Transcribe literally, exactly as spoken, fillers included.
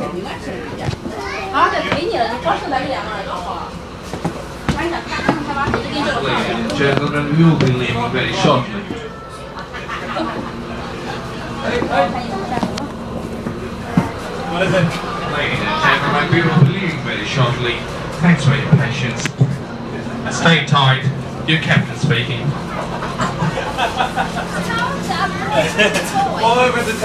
好，这给你了，你保持那个样儿就好了。晚上看看他把这个给这个放上。 Gentlemen, we will be leaving very shortly. What is it? Ladies and gentlemen, we will be leaving very shortly. Thanks for your patience. Stay tight. Your captain speaking. All over the